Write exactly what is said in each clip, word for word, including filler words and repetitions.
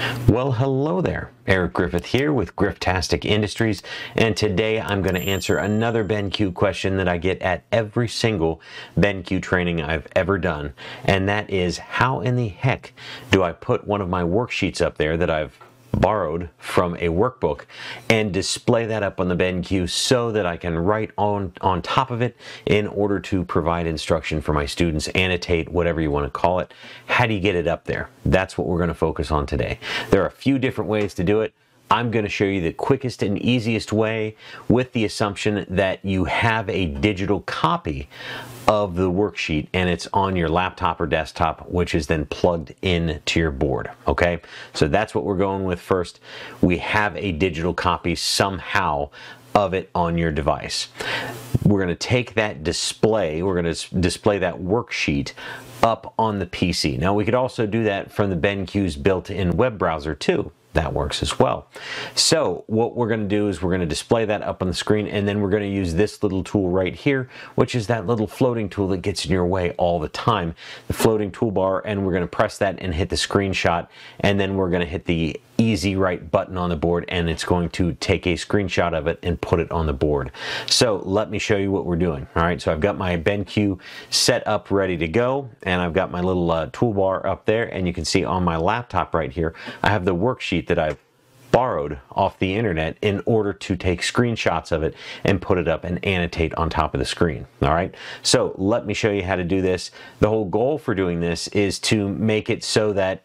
Well, hello there. Eric Griffith here with Grifftastic Industries, and today I'm going to answer another BenQ question that I get at every single BenQ training I've ever done, and that is, how in the heck do I put one of my worksheets up there that I've borrowed from a workbook and display that up on the BenQ so that I can write on on top of it in order to provide instruction for my students, annotate, whatever you want to call it. How do you get it up there? That's what we're going to focus on today. There are a few different ways to do it. I'm going to show you the quickest and easiest way, with the assumption that you have a digital copy of the worksheet and it's on your laptop or desktop, which is then plugged in to your board. Okay, so that's what we're going with first. We have a digital copy somehow of it on your device. We're going to take that display, we're going to display that worksheet up on the P C. Now we could also do that from the BenQ's built-in web browser too. That works as well. So what we're going to do is we're going to display that up on the screen, and then we're going to use this little tool right here, which is that little floating tool that gets in your way all the time, the floating toolbar, and we're going to press that and hit the screenshot, and then we're going to hit the EZWrite button on the board, and it's going to take a screenshot of it and put it on the board. So let me show you what we're doing. All right, so I've got my BenQ set up ready to go, and I've got my little uh, toolbar up there, and you can see on my laptop right here I have the worksheet that I've borrowed off the internet in order to take screenshots of it and put it up and annotate on top of the screen. All right, so let me show you how to do this. The whole goal for doing this is to make it so that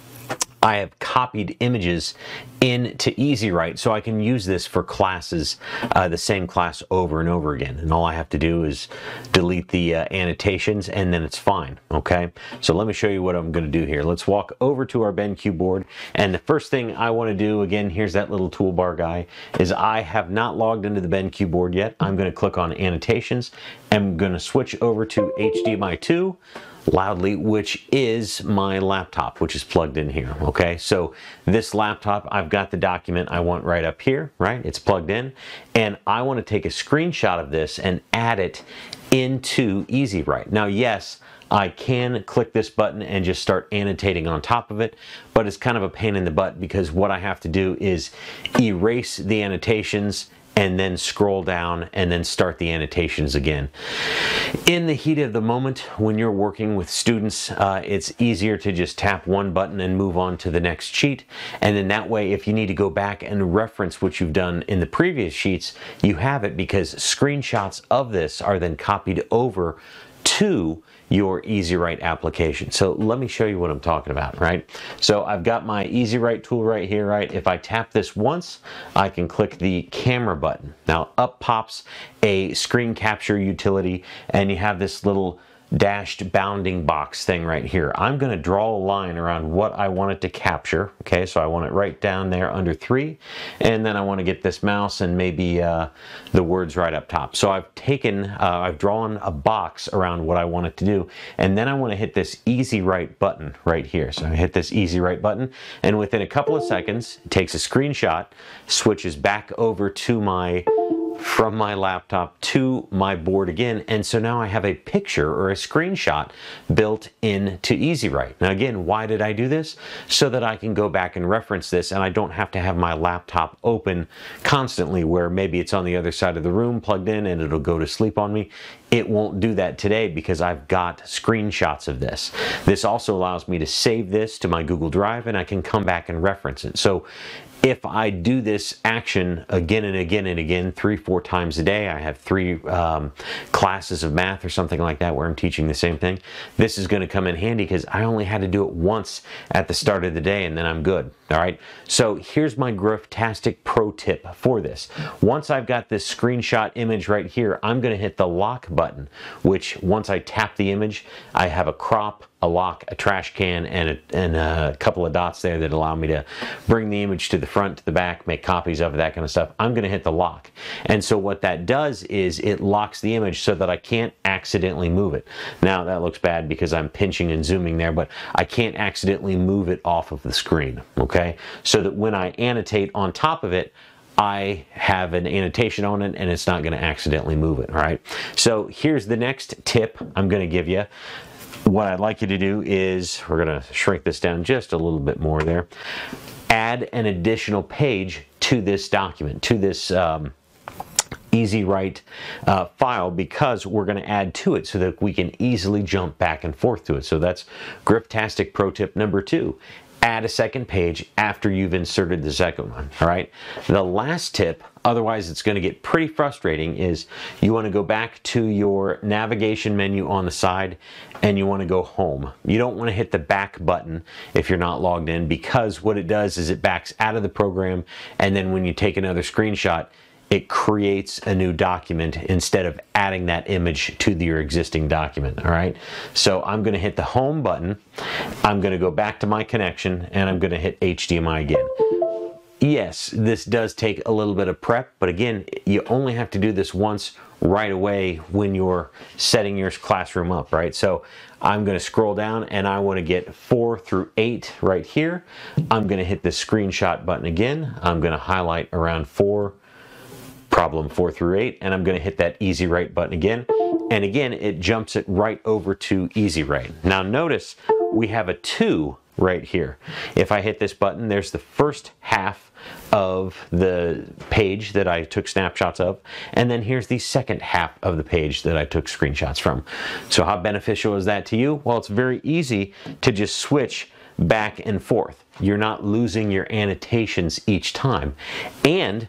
I have copied images into EZWrite so I can use this for classes, uh, the same class over and over again. And all I have to do is delete the uh, annotations, and then it's fine. Okay, so let me show you what I'm going to do here. Let's walk over to our BenQ board, and the first thing I want to do, again, here's that little toolbar guy, is I have not logged into the BenQ board yet. I'm going to click on Annotations. I'm going to switch over to H D M I two loudly, which is my laptop, which is plugged in here. Okay, so this laptop, I've got the document I want right up here, right? It's plugged in, and I want to take a screenshot of this and add it into EZWrite. Now, yes, I can click this button and just start annotating on top of it, but it's kind of a pain in the butt because what I have to do is erase the annotations and then scroll down and then start the annotations again. In the heat of the moment, when you're working with students, uh, it's easier to just tap one button and move on to the next sheet. And then that way, if you need to go back and reference what you've done in the previous sheets, you have it, because screenshots of this are then copied over to your EZWrite application. So let me show you what I'm talking about, right? So I've got my EZWrite tool right here, right? If I tap this once, I can click the camera button. Now up pops a screen capture utility, and you have this little dashed bounding box thing right here. I'm going to draw a line around what I want it to capture. Okay, so I want it right down there under three, and then I want to get this mouse and maybe uh, the words right up top. So I've taken, uh, I've drawn a box around what I want it to do, and then I want to hit this EZWrite button right here. So I hit this EZWrite button, and within a couple of seconds, it takes a screenshot, switches back over to my from my laptop to my board again, and so now I have a picture or a screenshot built into EZWrite. Now again, why did I do this? So that I can go back and reference this, and I don't have to have my laptop open constantly where maybe it's on the other side of the room plugged in and it'll go to sleep on me. It won't do that today because I've got screenshots of this. This also allows me to save this to my Google Drive, and I can come back and reference it. So if I do this action again and again and again, three, four times a day, I have three um, classes of math or something like that where I'm teaching the same thing, this is going to come in handy because I only had to do it once at the start of the day, and then I'm good. All right, so here's my Grifftastic pro tip for this. Once I've got this screenshot image right here, I'm going to hit the lock button, which once I tap the image, I have a crop, a lock, a trash can, and a, and a couple of dots there that allow me to bring the image to the front, to the back, make copies of it, that kind of stuff. I'm going to hit the lock. And so what that does is it locks the image so that I can't accidentally move it. Now that looks bad because I'm pinching and zooming there, but I can't accidentally move it off of the screen, okay? So that when I annotate on top of it, I have an annotation on it and it's not going to accidentally move it, all right? So here's the next tip I'm going to give you. What I'd like you to do is, we're going to shrink this down just a little bit more there. add an additional page to this document, to this um, EZWrite uh, file, because we're going to add to it so that we can easily jump back and forth to it. So that's Griftastic pro tip number two. Add a second page after you've inserted the second one. All right. The last tip, otherwise it's going to get pretty frustrating, is you want to go back to your navigation menu on the side and you want to go home. You don't want to hit the back button if you're not logged in, because what it does is it backs out of the program, and then when you take another screenshot, it creates a new document instead of adding that image to your existing document. All right, so I'm going to hit the home button, I'm going to go back to my connection, and I'm going to hit H D M I again. Yes, this does take a little bit of prep, but again, you only have to do this once right away when you're setting your classroom up, right? So I'm going to scroll down and I want to get four through eight right here. I'm going to hit the screenshot button again. I'm going to highlight around four, problem four through eight, and I'm going to hit that EZWrite button again, and again it jumps it right over to EZWrite. Now notice we have a two right here. If I hit this button, there's the first half of the page that I took snapshots of, and then here's the second half of the page that I took screenshots from. So how beneficial is that to you? Well, it's very easy to just switch back and forth. You're not losing your annotations each time. And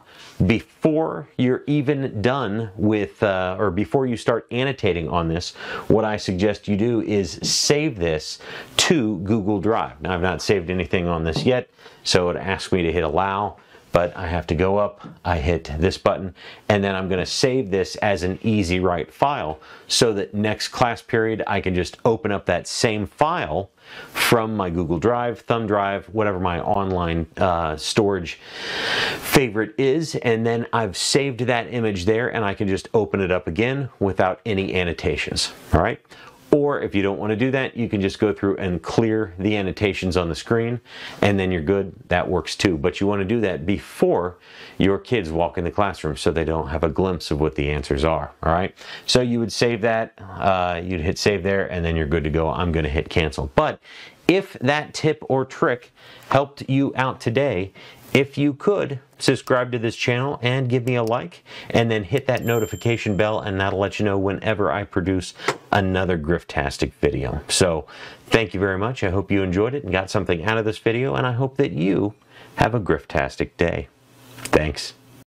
before you're even done with, uh, or before you start annotating on this, what I suggest you do is save this to Google Drive. Now, I've not saved anything on this yet, so it asks me to hit allow, but I have to go up, I hit this button, and then I'm going to save this as an EZWrite file so that next class period I can just open up that same file from my Google Drive, Thumb Drive, whatever my online uh, storage favorite is, and then I've saved that image there and I can just open it up again without any annotations. All right. Or if you don't want to do that, you can just go through and clear the annotations on the screen, and then you're good. That works too. But you want to do that before your kids walk in the classroom so they don't have a glimpse of what the answers are. All right. So you would save that, uh, you'd hit save there, and then you're good to go. I'm going to hit cancel. But if that tip or trick helped you out today, if you could, subscribe to this channel and give me a like, and then hit that notification bell, and that'll let you know whenever I produce another Griftastic video. So thank you very much. I hope you enjoyed it and got something out of this video, and I hope that you have a Griftastic day. Thanks.